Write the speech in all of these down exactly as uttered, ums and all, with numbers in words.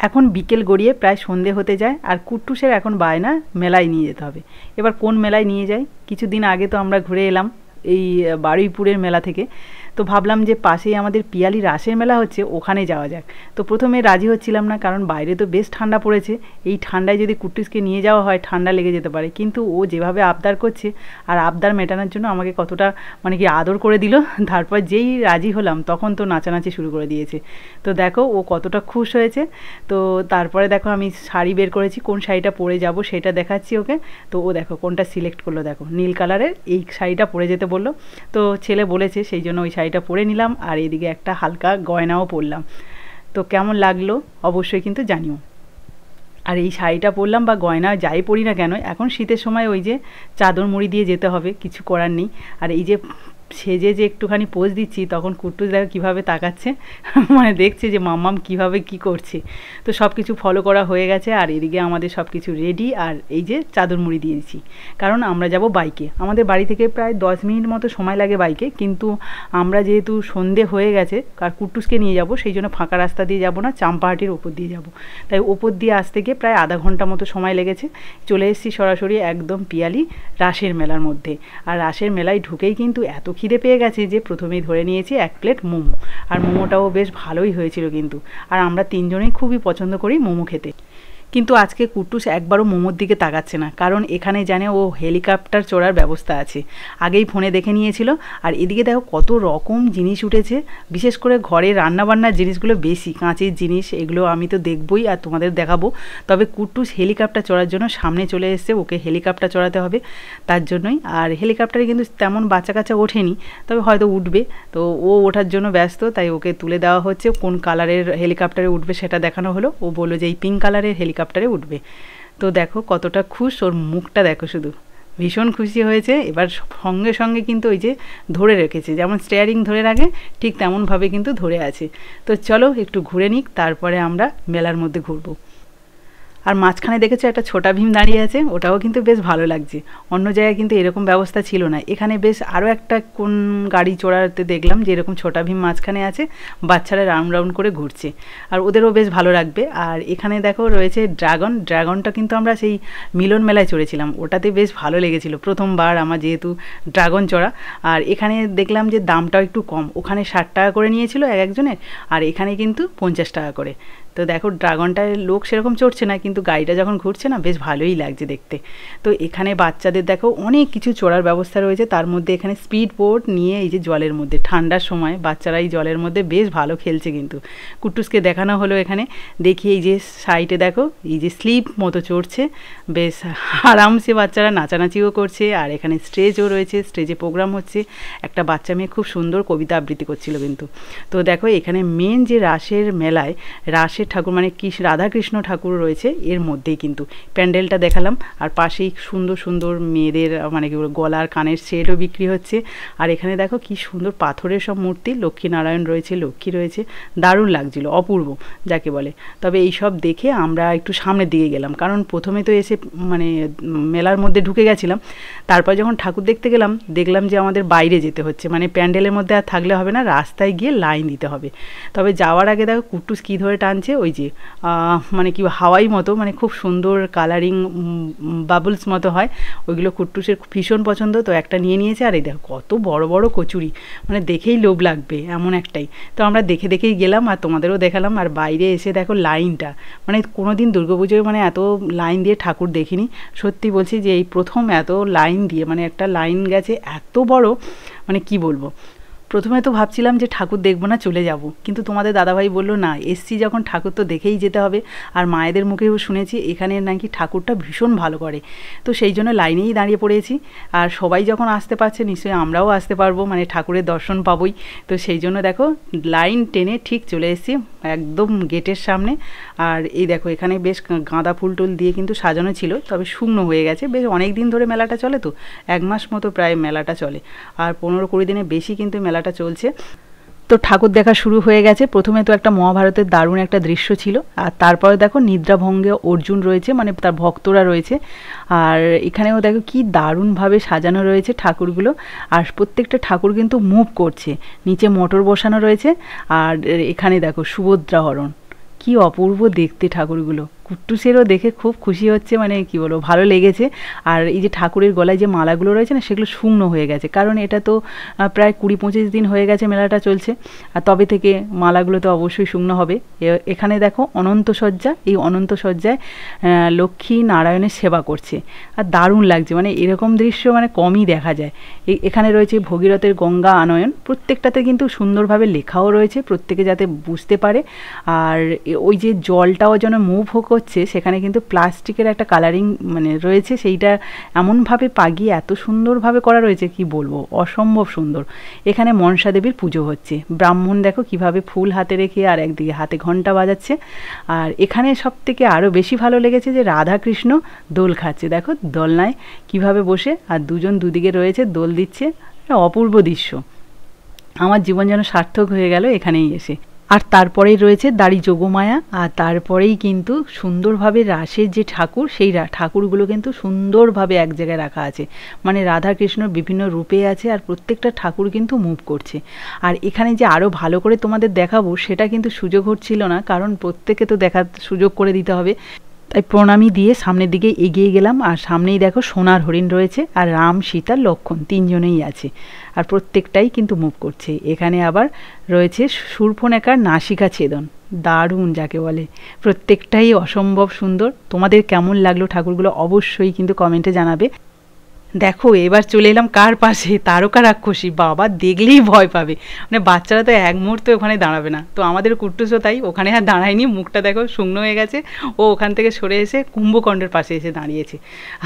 এখন বিকেল গড়িয়ে প্রায় সন্ধে হতে যায়, আর কুট্টুসের এখন বায়না মেলায় নিয়ে যেতে হবে। এবার কোন মেলায় নিয়ে যাই? কিছুদিন আগে তো আমরা ঘুরে এলাম এই বারুইপুরের মেলা থেকে, তো ভাবলাম যে পাশেই আমাদের পিয়ালি রাসের মেলা হচ্ছে, ওখানে যাওয়া যাক। তো প্রথমে রাজি হচ্ছিলাম না, কারণ বাইরে তো বেশ ঠান্ডা পড়েছে, এই ঠান্ডায় যদি কুট্টুসকে নিয়ে যাওয়া হয় ঠান্ডা লেগে যেতে পারে। কিন্তু ও যেভাবে আবদার করছে, আর আবদার মেটানোর জন্য আমাকে কতটা মানে কি আদর করে দিল, তারপর যেই রাজি হলাম তখন তো নাচানাচি শুরু করে দিয়েছে। তো দেখো ও কতটা খুশ হয়েছে। তো তারপরে দেখো আমি শাড়ি বের করেছি, কোন শাড়িটা পরে যাব সেটা দেখাচ্ছি ওকে। তো ও দেখো কোনটা সিলেক্ট করলো, দেখো নীল কালারের এই শাড়িটা পরে যেতে বললো। তো ছেলে বলেছে, সেই জন্য ওই শাড়িটা পরে নিলাম, আর এদিকে একটা হালকা গয়নাও পরলাম। তো কেমন লাগলো অবশ্যই কিন্তু জানিও। আর এই শাড়িটা পরলাম বা গয়না যাই পরি না কেন, এখন শীতের সময় ওই যে চাদর মুড়ি দিয়ে যেতে হবে, কিছু করার নেই। আর এই যে সেজে যে একটুখানি পোজ দিচ্ছি, তখন কুট্টুস দেখো কীভাবে তাকাচ্ছে, মানে দেখছে যে মাম্মাম কীভাবে কি করছে। তো সব কিছু ফলো করা হয়ে গেছে, আর এদিকে আমাদের সব কিছু রেডি। আর এই যে চাদর মুড়ি দিয়েছি, কারণ আমরা যাব বাইকে। আমাদের বাড়ি থেকে প্রায় দশ মিনিট মতো সময় লাগে বাইকে, কিন্তু আমরা যেহেতু সন্ধে হয়ে গেছে আর কুট্টুসকে নিয়ে যাব, সেই জন্য ফাঁকা রাস্তা দিয়ে যাব না, চাম্পাহাটির ওপর দিয়ে যাব। তাই ওপর দিয়ে আসতে গিয়ে প্রায় আধা ঘন্টা মতো সময় লেগেছে। চলে এসেছি সরাসরি একদম পিয়ালি রাসের মেলার মধ্যে। আর রাসের মেলায় ঢুকেই কিন্তু এত খিদে পেয়ে গেছে যে প্রথমেই ধরে নিয়েছি এক প্লেট মোমো। আর মোমোটাও বেশ ভালোই হয়েছিল কিন্তু। আর আমরা তিনজনেই খুবই পছন্দ করি মোমো খেতে। কিন্তু আজকে কুট্টুস একবারও মোমোর দিকে তাকাচ্ছে না, কারণ এখানে জানে ও হেলিকপ্টার চড়ার ব্যবস্থা আছে, আগেই ফোনে দেখে নিয়েছিল। আর এদিকে দেখো কত রকম জিনিস উঠেছে, বিশেষ করে ঘরে রান্নাবান্নার জিনিসগুলো বেশি, কাঁচের জিনিস, এগুলো আমি তো দেখবই আর তোমাদের দেখাবো। তবে কুট্টুস হেলিকপ্টার চড়ার জন্য সামনে চলে এসছে, ওকে হেলিকপ্টার চড়াতে হবে তার জন্যই। আর হেলিকপ্টারে কিন্তু তেমন বাচ্চা কাচ্চা ওঠেনি, তবে হয়তো উঠবে। তো ও ওঠার জন্য ব্যস্ত, তাই ওকে তুলে দেওয়া হচ্ছে। কোন কালারের হেলিকপ্টারে উঠবে সেটা দেখানো হলো। ও বললো যে এই পিঙ্ক কালারের হেলিকপ্টার হেলিকপ্টারে উঠবে। তো দেখো কতটা খুশ, ওর মুখটা দেখো শুধু, ভীষণ খুশি হয়েছে। এবার সঙ্গে সঙ্গে কিন্তু ওই যে ধরে রেখেছে, যেমন স্টিয়ারিং ধরে রাখে ঠিক তেমনভাবে কিন্তু ধরে আছে। তো চলো একটু ঘুরে নিক, তারপরে আমরা মেলার মধ্যে ঘুরবো। আর মাঝখানে দেখেছো একটা ছোটা ভীম দাঁড়িয়ে আছে, ওটাও কিন্তু বেশ ভালো লাগছে। অন্য জায়গায় কিন্তু এরকম ব্যবস্থা ছিল না, এখানে বেশ আরও একটা কোন গাড়ি চড়াতে দেখলাম যে এরকম ছোটা ভীম মাঝখানে আছে, বাচ্চারা রাউন্ড রাউন্ড করে ঘুরছে, আর ওদেরও বেশ ভালো লাগবে। আর এখানে দেখো রয়েছে ড্রাগন, ড্রাগনটা কিন্তু আমরা সেই মিলন মেলায় চড়েছিলাম, ওটাতে বেশ ভালো লেগেছিল, প্রথমবার আমার যেহেতু ড্রাগন চড়া। আর এখানে দেখলাম যে দামটাও একটু কম, ওখানে ষাট টাকা করে নিয়েছিল এক একজনের, আর এখানে কিন্তু পঞ্চাশ টাকা করে। তো দেখো ড্রাগনটায় লোক সেরকম চড়ছে না, কিন্তু গাড়িটা যখন ঘুরছে না বেশ ভালোই লাগছে দেখতে। তো এখানে বাচ্চাদের দেখো অনেক কিছু চড়ার ব্যবস্থা রয়েছে, তার মধ্যে এখানে স্পিড বোট নিয়ে এই যে জলের মধ্যে, ঠান্ডার সময় বাচ্চারা এই জলের মধ্যে বেশ ভালো খেলছে। কিন্তু কুট্টুসকে দেখানো হলো এখানে, দেখি এই যে সাইডে দেখো এই যে স্লিপ মতো চড়ছে, বেশ আরামসে বাচ্চারা নাচানাচিও করছে। আর এখানে স্টেজও রয়েছে, স্টেজে প্রোগ্রাম হচ্ছে, একটা বাচ্চা মেয়ে খুব সুন্দর কবিতা আবৃত্তি করছিল কিন্তু। তো দেখো এখানে মেন যে রাসের মেলায় রাসের ঠাকুর মানে কৃষ্ণ রাধাকৃষ্ণ ঠাকুর রয়েছে এর মধ্যেই কিন্তু প্যান্ডেলটা দেখালাম। আর পাশেই সুন্দর সুন্দর মেয়েদের মানে কি গলার কানের সেটও বিক্রি হচ্ছে। আর এখানে দেখো কি সুন্দর পাথরের সব মূর্তি, লক্ষ্মীনারায়ণ রয়েছে, লক্ষ্মী রয়েছে, দারুণ লাগছিল, অপূর্ব যাকে বলে। তবে এই সব দেখে আমরা একটু সামনের দিকে গেলাম, কারণ প্রথমে তো এসে মানে মেলার মধ্যে ঢুকে গেছিলাম, তারপর যখন ঠাকুর দেখতে গেলাম দেখলাম যে আমাদের বাইরে যেতে হচ্ছে, মানে প্যান্ডেলের মধ্যে আর থাকলে হবে না, রাস্তায় গিয়ে লাইন দিতে হবে। তবে যাওয়ার আগে দেখো কুট্টুস কী ধরে টানছে, ওই যে মানে কি হাওয়াই মতো, মানে খুব সুন্দর কালারিং বাবলস মতো হয়, ওইগুলো কুট্টুসের ভীষণ পছন্দ। তো একটা নিয়ে নিয়েছে। আর এই দেখো কত বড় বড় কচুরি, মানে দেখেই লোভ লাগবে এমন একটাই। তো আমরা দেখে দেখেই গেলাম আর তোমাদেরও দেখালাম। আর বাইরে এসে দেখো লাইনটা, মানে কোনো দিন দুর্গাপুজোয় মানে এত লাইন দিয়ে ঠাকুর দেখিনি, সত্যি বলছি যে এই প্রথম এত লাইন দিয়ে, মানে একটা লাইন গেছে এত বড়, মানে কি বলবো। প্রথমে তো ভাবছিলাম যে ঠাকুর দেখবো না, চলে যাব, কিন্তু তোমাদের দাদাভাই বললো না, এসছি যখন ঠাকুর তো দেখেই যেতে হবে। আর মায়েদের মুখেও শুনেছি এখানে নাকি ঠাকুরটা ভীষণ ভালো করে, তো সেই জন্য লাইনেই দাঁড়িয়ে পড়েছি। আর সবাই যখন আসতে পারছে নিশ্চয়ই আমরাও আসতে পারবো, মানে ঠাকুরের দর্শন পাবোই। তো সেই জন্য দেখো লাইন টেনে ঠিক চলে এসেছি একদম গেটের সামনে। আর এই দেখো এখানে বেশ গাঁদা ফুল টুল দিয়ে কিন্তু সাজানো ছিল, তবে শুকনো হয়ে গেছে, বেশ অনেক দিন ধরে মেলাটা চলে, তো এক মাস মতো প্রায় মেলাটা চলে, আর পনেরো কুড়ি দিনের বেশি কিন্তু মেলাটা চলছে। তো ঠাকুর দেখা শুরু হয়ে গেছে। প্রথমে তো একটা মহাভারতের দারুণ একটা দৃশ্য ছিল, আর তারপরে দেখো নিদ্রাভঙ্গে অর্জুন রয়েছে, মানে তার ভক্তরা রয়েছে। আর এখানেও দেখো কি দারুণভাবে সাজানো রয়েছে ঠাকুরগুলো, আর প্রত্যেকটা ঠাকুর কিন্তু মুভ করছে, নিচে মোটর বসানো রয়েছে। আর এখানে দেখো সুভদ্রা হরণ, কি অপূর্ব দেখতে ঠাকুরগুলো। কুট্টুসেরও দেখে খুব খুশি হচ্ছে, মানে কি বলবো, ভালো লেগেছে। আর এই যে ঠাকুরের গলায় যে মালাগুলো রয়েছে না, সেগুলো শুকনো হয়ে গেছে, কারণ এটা তো প্রায় কুড়ি পঁচিশ দিন হয়ে গেছে মেলাটা চলছে, আর তবে থেকে মালাগুলো তো অবশ্যই শুকনো হবে। এখানে দেখো অনন্ত সজ্জা, এই অনন্ত সজ্জায় লক্ষ্মী নারায়ণের সেবা করছে, আর দারুণ লাগছে, মানে এরকম দৃশ্য মানে কমই দেখা যায়। এখানে রয়েছে ভগীরথের গঙ্গা আনয়ন, প্রত্যেকটাতে কিন্তু সুন্দরভাবে লেখাও রয়েছে, প্রত্যেকে যাতে বুঝতে পারে। আর ওই যে জলটাও যেন মুভ করছে, সেখানে কিন্তু প্লাস্টিকের একটা কালারিং মানে রয়েছে, সেইটা এমনভাবে পাগিয়ে এত সুন্দরভাবে করা রয়েছে, কি বলবো, অসম্ভব সুন্দর। এখানে মনসা দেবীর পুজো হচ্ছে, ব্রাহ্মণ দেখো কিভাবে ফুল হাতে রেখে আর একদিকে হাতে ঘন্টা বাজাচ্ছে। আর এখানে সব থেকে আরও বেশি ভালো লেগেছে যে রাধা কৃষ্ণ দোল খাচ্ছে, দেখো দোলনায় কিভাবে বসে, আর দুজন দুদিকে রয়েছে, দোল দিচ্ছে, অপূর্ব দৃশ্য। আমার জীবন যেন সার্থক হয়ে গেল এখানেই এসে। আর তারপরেই রয়েছে দাড়ি যোগমায়া, আর তারপরেই কিন্তু সুন্দরভাবে রাসের যে ঠাকুর, সেই ঠাকুরগুলো কিন্তু সুন্দরভাবে এক জায়গায় রাখা আছে, মানে রাধা কৃষ্ণর বিভিন্ন রূপে আছে, আর প্রত্যেকটা ঠাকুর কিন্তু মুভ করছে। আর এখানে যে আরও ভালো করে তোমাদের দেখাবো সেটা কিন্তু সুযোগ হচ্ছিল না, কারণ প্রত্যেকে তো দেখার সুযোগ করে দিতে হবে। তাই প্রণামী দিয়ে সামনের দিকে এগিয়ে গেলাম, আর সামনেই দেখো সোনার হরিণ রয়েছে, আর রাম সীতা লক্ষ্মণ তিনজনেই আছে, আর প্রত্যেকটাই কিন্তু মুভ করছে। এখানে আবার রয়েছে শূর্পণেখার নাসিকা ছেদন, দারুণ যাকে বলে, প্রত্যেকটাই অসম্ভব সুন্দর। তোমাদের কেমন লাগলো ঠাকুরগুলো অবশ্যই কিন্তু কমেন্টে জানাবে। দেখো এবার চলে এলাম কার পাশে, তারকা রাক্ষসী, বাবা দেখলেই ভয় পাবে, মানে বাচ্চারা তো এক মুহূর্তে ওখানে দাঁড়াবে না। তো আমাদের কুট্টুসও তাই, ওখানে আর দাঁড়ায়নি, মুখটা দেখো শুকনো হয়ে গেছে, ও ওখান থেকে সরে এসে কুম্ভকণ্ডের পাশে এসে দাঁড়িয়েছে।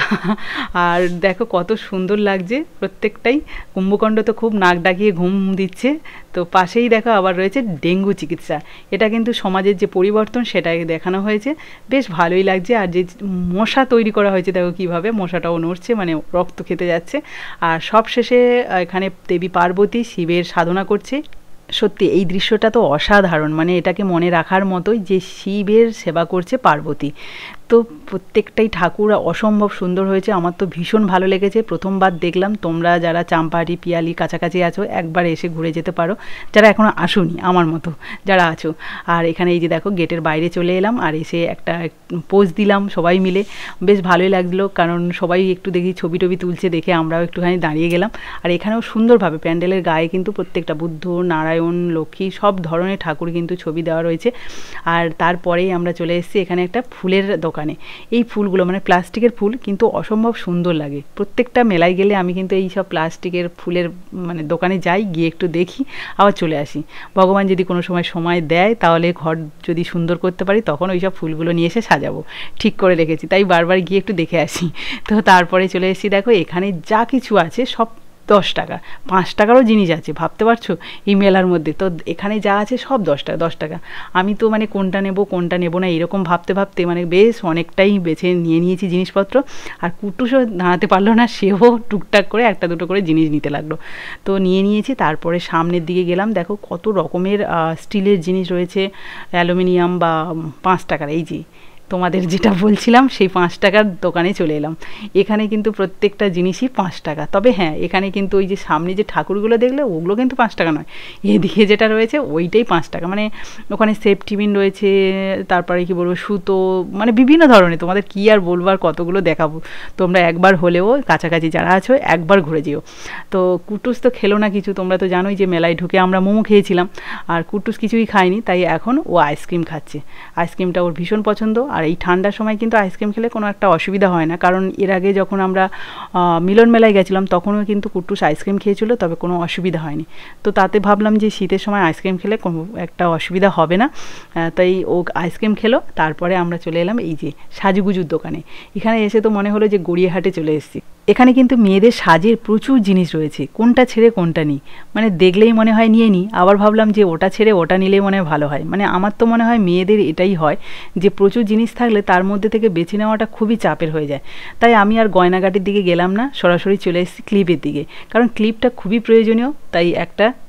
আর দেখো কত সুন্দর লাগছে প্রত্যেকটাই। কুম্ভকণ্ড তো খুব নাক ডাকিয়ে ঘুম দিচ্ছে। তো পাশেই দেখো আবার রয়েছে ডেঙ্গু চিকিৎসা, এটা কিন্তু সমাজের যে পরিবর্তন সেটাকে দেখানো হয়েছে, বেশ ভালোই লাগছে। আর যে মশা তৈরি করা হয়েছে দেখো কীভাবে মশাটাও নড়ছে, মানে রক্ত খেতে যাচ্ছে। আর সব শেষে এখানে দেবী পার্বতী শিবের সাধনা করছে। সত্যি এই দৃশ্যটা তো অসাধারণ, মানে এটাকে মনে রাখার মতোই যে শিবের সেবা করছে পার্বতী। তো প্রত্যেকটাই ঠাকুর অসম্ভব সুন্দর হয়েছে, আমার তো ভীষণ ভালো লেগেছে। প্রথমবার দেখলাম, তোমরা যারা চাম্পাহাটি পিয়ালি কাছাকাছি আছো একবার এসে ঘুরে যেতে পারো, যারা এখনও আসোনি আমার মতো যারা আছো। আর এখানে এই যে দেখো গেটের বাইরে চলে এলাম, আর এসে একটা পোজ দিলাম সবাই মিলে, বেশ ভালোই লাগলো, কারণ সবাই একটু দেখি ছবি টবি তুলছে দেখে আমরাও একটুখানি দাঁড়িয়ে গেলাম। আর এখানেও সুন্দরভাবে প্যান্ডেলের গায়ে কিন্তু প্রত্যেকটা বুদ্ধ, নারায়ণ, লক্ষ্মী সব ধরনের ঠাকুর কিন্তু ছবি দেওয়া রয়েছে। আর তারপরেই আমরা চলে এসেছি এখানে একটা ফুলের দোকানে। এই ফুলগুলো মানে প্লাস্টিকের ফুল, কিন্তু অসম্ভব সুন্দর লাগে। প্রত্যেকটা মেলায় গেলে আমি কিন্তু এই সব প্লাস্টিকের ফুলের মানে দোকানে যাই, গিয়ে একটু দেখি আবার চলে আসি। ভগবান যদি কোনো সময় সময় দেয় তাহলে ঘর যদি সুন্দর করতে পারি তখন ওই সব ফুলগুলো নিয়ে এসে সাজাবো, ঠিক করে রেখেছি, তাই বারবার গিয়ে একটু দেখে আসি। তো তারপরে চলে এসেছি, দেখো এখানে যা কিছু আছে সব দশ টাকা, পাঁচ টাকারও জিনিস আছে, ভাবতে পারছো এই মেলার মধ্যে। তো এখানে যা আছে সব দশ টাকা দশ টাকা। আমি তো মানে কোনটা নেব কোনটা নেব না এরকম ভাবতে ভাবতে মানে বেশ অনেকটাই বেছে নিয়ে নিয়েছি জিনিসপত্র। আর কুটুসও দাঁড়াতে পারলো না, সেও টুকটাক করে একটা দুটো করে জিনিস নিতে লাগলো। তো নিয়ে নিয়েছি, তারপরে সামনের দিকে গেলাম, দেখো কত রকমের স্টিলের জিনিস রয়েছে, অ্যালুমিনিয়াম বা পাঁচ টাকার, এই যে তোমাদের যেটা বলছিলাম সেই পাঁচ টাকার দোকানে চলে এলাম। এখানে কিন্তু প্রত্যেকটা জিনিসই পাঁচ টাকা। তবে হ্যাঁ, এখানে কিন্তু ওই যে সামনে যে ঠাকুরগুলো দেখলে ওগুলো কিন্তু পাঁচ টাকা নয়, এদিকে যেটা রয়েছে ওইটাই পাঁচ টাকা। মানে ওখানে সেফ টিফিন রয়েছে, তারপরে কি বলবো সুতো, মানে বিভিন্ন ধরনের, তোমাদের কী আর বলবো আর কতগুলো দেখাবো। তোমরা একবার হলেও কাছাকাছি যারা আছো একবার ঘুরে যেও। তো কুটুস তো খেলো না কিছু, তোমরা তো জানোই যে মেলায় ঢুকে আমরা মোমো খেয়েছিলাম, আর কুটুস কিছুই খায়নি, তাই এখন ও আইসক্রিম খাচ্ছে। আইসক্রিমটা ওর ভীষণ পছন্দ। আর এই ঠান্ডার সময় কিন্তু আইসক্রিম খেলে কোনো একটা অসুবিধা হয় না, কারণ এর আগে যখন আমরা মিলন মেলায় গেছিলাম তখনও কিন্তু কুট্টুস আইসক্রিম খেয়েছিল, তবে কোনো অসুবিধা হয়নি। তো তাতে ভাবলাম যে শীতের সময় আইসক্রিম খেলে কোনো একটা অসুবিধা হবে না, তাই ও আইসক্রিম খেলো। তারপরে আমরা চলে এলাম এই যে সাজুগুজুর দোকানে। এখানে এসে তো মনে হলো যে গড়িয়াহাটে চলে এসেছি। এখানে কিন্তু মেয়েদের সাজের প্রচুর জিনিস রয়েছে, কোনটা ছেড়ে কোনটা নিই, মানে দেখলেই মনে হয় নিয়ে নিই, আবার ভাবলাম যে ওটা ছেড়ে ওটা নিলেই মনে হয় ভালো হয়। মানে আমার তো মনে হয় মেয়েদের এটাই হয় যে প্রচুর জিনিস থাকলে তার মধ্যে থেকে বেছে নেওয়াটা খুবই চাপের হয়ে যায়। তাই আমি আর গয়নাগাটির দিকে গেলাম না, সরাসরি চলে এসেছি ক্লিপের দিকে, কারণ ক্লিপটা খুবই প্রয়োজনীয়। তাই একটা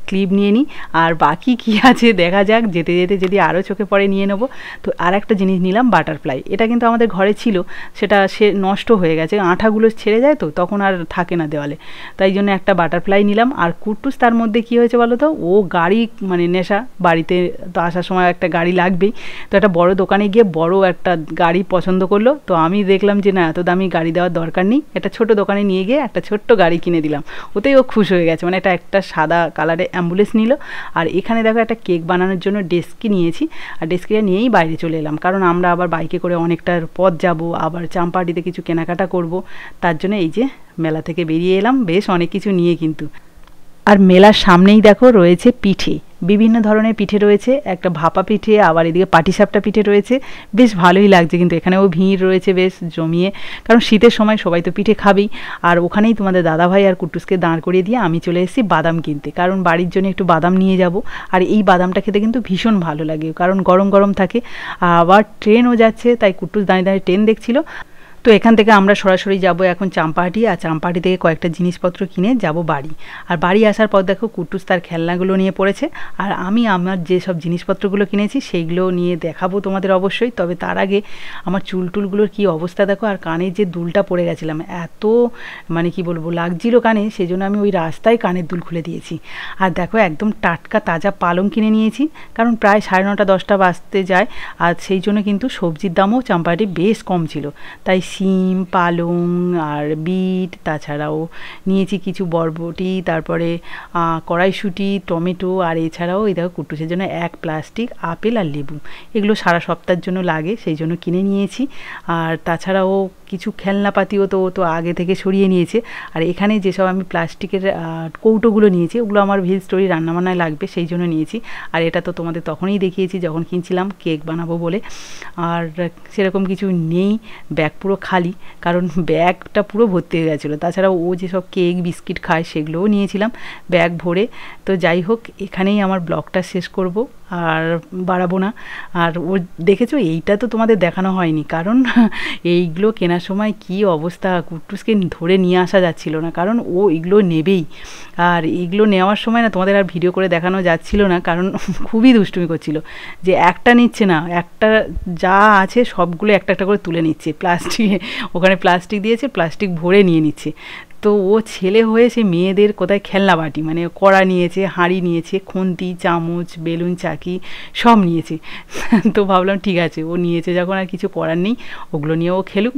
ক্লিপ নিয়ে নিই, আর বাকি কি আছে দেখা যাক, যেতে যেতে যদি আরও চোখে পড়ে নিয়ে নেবো। তো আর একটা জিনিস নিলাম বাটারফ্লাই, এটা কিন্তু আমাদের ঘরে ছিল, সেটা সে নষ্ট হয়ে গেছে, আঠাগুলো ছেড়ে যায় তো তখন আর থাকে না দেওয়ালে, তাই জন্য একটা বাটারফ্লাই নিলাম। আর কুট্টুস তার মধ্যে কি হয়েছে বলো তো, ও গাড়ি মানে নেশা, বাড়িতে তো আসার সময় একটা গাড়ি লাগবেই, তো একটা বড় দোকানে গিয়ে বড় একটা গাড়ি পছন্দ করলো। তো আমি দেখলাম যে না, এত দামি গাড়ি দেওয়ার দরকার নেই, একটা ছোট দোকানে নিয়ে গিয়ে একটা ছোট্ট গাড়ি কিনে দিলাম, ওতেই ও খুশ হয়ে গেছে। মানে এটা একটা সাদা কালারে অ্যাম্বুলেন্স নিল। আর এখানে দেখো একটা কেক বানানোর জন্য ডেস্কি নিয়েছি, আর ডেস্কিটা নিয়েই বাইরে চলে এলাম, কারণ আমরা আবার বাইকে করে অনেকটা পথ যাব, আবার চাম্পাহাটিতে কিছু কেনাকাটা করব, তার জন্য এই যে মেলা থেকে বেরিয়ে এলাম বেশ অনেক কিছু নিয়ে কিন্তু। আর মেলার সামনেই দেখো রয়েছে পিঠে, বিভিন্ন ধরনের পিঠে রয়েছে, একটা ভাপা পিঠে, আবার এদিকে পাটিসাপটা পিঠে রয়েছে, বেশ ভালোই লাগছে কিন্তু। এখানেও ভিড় রয়েছে বেশ জমিয়ে, কারণ শীতের সময় সবাই তো পিঠে খাবেই। আর ওখানেই তোমাদের দাদাভাই আর কুট্টুসকে দাঁড় করিয়ে দিয়ে আমি চলে এসেছি বাদাম কিনতে, কারণ বাড়ির জন্য একটু বাদাম নিয়ে যাব। আর এই বাদামটা খেতে কিন্তু ভীষণ ভালো লাগে, কারণ গরম গরম থাকে। আবার ট্রেনও যাচ্ছে, তাই কুট্টুস দাঁড়িয়ে দাঁড়িয়ে ট্রেন দেখছিল। তো এখান থেকে আমরা সরাসরি যাব এখন চাম্পাহাটি, আর চাম্পাহাটি থেকে কয়েকটা জিনিসপত্র কিনে যাব বাড়ি। আর বাড়ি আসার পর দেখো কুট্টুস তার খেলনাগুলো নিয়ে পড়েছে, আর আমি আমার যে সব জিনিসপত্রগুলো কিনেছি সেইগুলো নিয়ে দেখাবো তোমাদের অবশ্যই। তবে তার আগে আমার চুল টুলগুলোর কী অবস্থা দেখো, আর কানের যে দুলটা পড়ে গেছিলাম, এত মানে কি বলবো লাগছিল কানে, সেই জন্য আমি ওই রাস্তায় কানের দুল খুলে দিয়েছি। আর দেখো একদম টাটকা তাজা পালং কিনে নিয়েছি, কারণ প্রায় সাড়ে নটা দশটা বাজতে যায়, আর সেই জন্য কিন্তু সবজির দামও চাম্পাহাটি বেশ কম ছিল, তাই শিম, পালং আর বিট, তাছাড়াও নিয়েছি কিছু বরবটি, তারপরে কড়াইশুঁটি, টমেটো, আর এছাড়াও এই দেখো কুট্টুসের জন্য এক প্লাস্টিক আপেল আর লেবু, এগুলো সারা সপ্তাহের জন্য লাগে, সেই জন্য কিনে নিয়েছি। আর তাছাড়াও কিছু খেলনাপাতিও তো তো আগে থেকে সরিয়ে নিয়েছে। আর এখানে যেসব আমি প্লাস্টিকের কৌটোগুলো নিয়েছি, ওগুলো আমার ভেজ স্টোরি রান্নাবান্নায় লাগবে, সেই জন্য নিয়েছি। আর এটা তো তোমাদের তখনই দেখিয়েছি যখন কিনছিলাম কেক বানাবো বলে। আর সেরকম কিছু নেই, ব্যাগ পুরো খালি, কারণ ব্যাগটা পুরো ভর্তি হয়ে গেছিলো। তাছাড়া ও যেসব কেক বিস্কিট খায় সেগুলোও নিয়েছিলাম ব্যাগ ভরে। তো যাই হোক, এখানেই আমার ব্লগটা শেষ করব, আর বাড়াবো না। আর ও দেখেছো, এইটা তো তোমাদের দেখানো হয়নি, কারণ এইগুলো কেনার সময় কি অবস্থা, কুট্টুসকে ধরে নিয়ে আসা যাচ্ছিল না, কারণ ও এগুলো নেবেই। আর এগুলো নেওয়ার সময় না তোমাদের আর ভিডিও করে দেখানো যাচ্ছিল না, কারণ খুবই দুষ্টুমি করছিল, যে একটা নিচ্ছে না, একটা যা আছে সবগুলো একটা একটা করে তুলে নিচ্ছে, প্লাস্টিকে ওখানে প্লাস্টিক দিয়েছে, প্লাস্টিক ভরে নিয়ে নিচ্ছে। তো ও ছেলে হয়ে সে মেয়েদের কোথায় খেলনা বাটি, মানে কড়া নিয়েছে, হাঁড়ি নিয়েছে, খুন্তি, চামচ, বেলুন, চাকি সব নিয়েছে। তো ভাবলাম ঠিক আছে, ও নিয়েছে যখন আর কিছু করার নেই, ওগুলো নিয়ে ও খেলুক,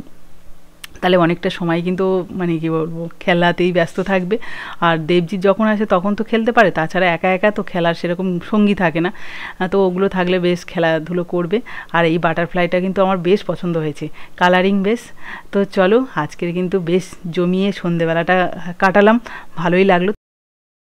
তাহলে অনেকটা সময় কিন্তু মানে কি বলবো খেলাতেই ব্যস্ত থাকবে। আর দেবজিৎ যখন আসে তখন তো খেলতে পারে, তাছাড়া একা একা তো খেলার সেরকম সঙ্গী থাকে না, তো ওগুলো থাকলে বেশ খেলাধুলো করবে। আর এই বাটারফ্লাইটা কিন্তু আমার বেশ পছন্দ হয়েছে, কালারিং বেশ। তো চলো, আজকের কিন্তু বেশ জমিয়ে সন্ধেবেলাটা কাটালাম, ভালোই লাগলো।